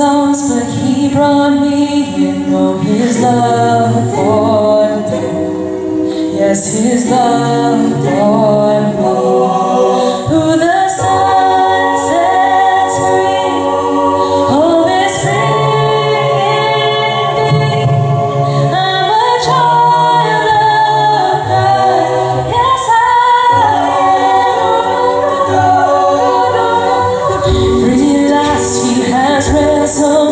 lost, but he brought me in. Oh, his love for me. Yes, his love for me. Who the sun sets free, home is free indeed. I'm a child of God. Yes, I am. Free at last, he has risen.